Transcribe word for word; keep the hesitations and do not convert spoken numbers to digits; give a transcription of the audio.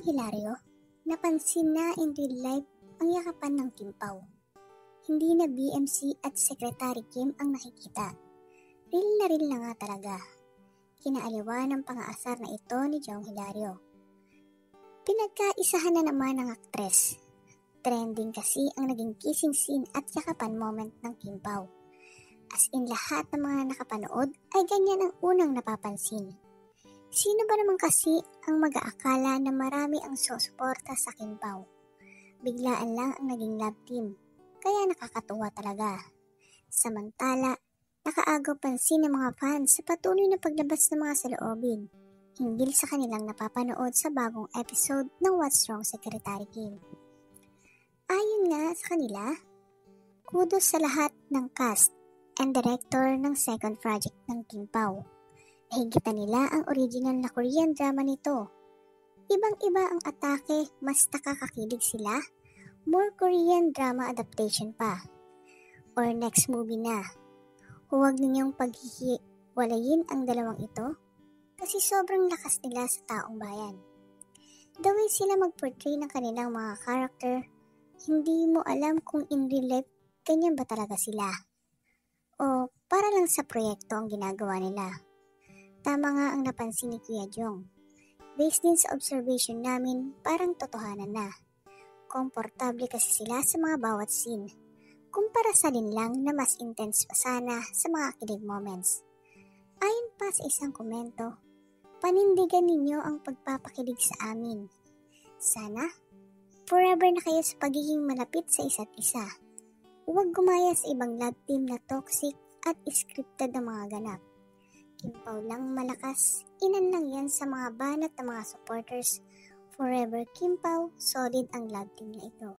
Hilario, napansin na in real life ang yakapan ng Kim Pao. Hindi na B M C at Secretary Kim ang nakikita. Real na real na nga talaga. Kinaaliwa ng pang-aasar na ito ni Jong Hilario. Pinagkaisahan na naman ng aktres. Trending kasi ang naging kissing scene at yakapan moment ng Kim Pao. As in lahat ng mga nakapanood ay ganyan ang unang napapansin. Sino ba naman kasi ang mag-aakala na marami ang susuporta sa Kim Pao? Biglaan lang ang naging love team, kaya nakakatuwa talaga. Samantala, nakaagaw pansin ng mga fans sa patuloy na paglabas ng mga saloobin hinggil sa kanilang napapanood sa bagong episode ng What's Wrong Secretary Kim. Ayon nga sa kanila, kudos sa lahat ng cast and director ng second project ng Kim Pao. Nahigitan nila ang original na Korean drama nito. Ibang-iba ang atake, mas nakakakilig sila, more Korean drama adaptation pa. Or next movie na. Huwag ninyong paghihiwalayin ang dalawang ito kasi sobrang lakas nila sa taong bayan. The way sila mag-portray ng kanilang mga character, hindi mo alam kung in real life ganyan ba talaga sila. O para lang sa proyekto ang ginagawa nila. Tama nga ang napansin ni Kuya Jong. Based din sa observation namin, parang totohanan na. Komportable kasi sila sa mga bawat scene. Kumpara sa din lang na mas intense pa sana sa mga kilig moments. Ayon pa sa isang komento, panindigan ninyo ang pagpapakilig sa amin. Sana, forever na kayo sa pagiging malapit sa isa't isa. Huwag gumaya sa ibang love team na toxic at scripted na mga ganap. Kim Pao lang malakas, inan lang yan sa mga banat ng mga supporters. Forever Kim Pao, solid ang love team na ito.